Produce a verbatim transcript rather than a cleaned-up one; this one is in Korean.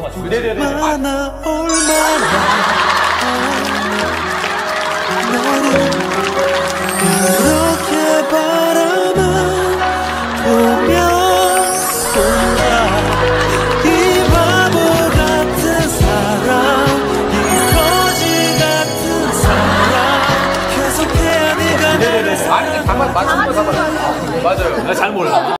맞추세요. 네네네. 얼마나 얼마나 이렇게 바라만 보면 온다. 이 바보 같은 사람, 이 거지 같은 사람, 계속해야 네가 나를 아니, 잠깐 맞추는 거 잡아요. 맞아요. 나 잘 몰라.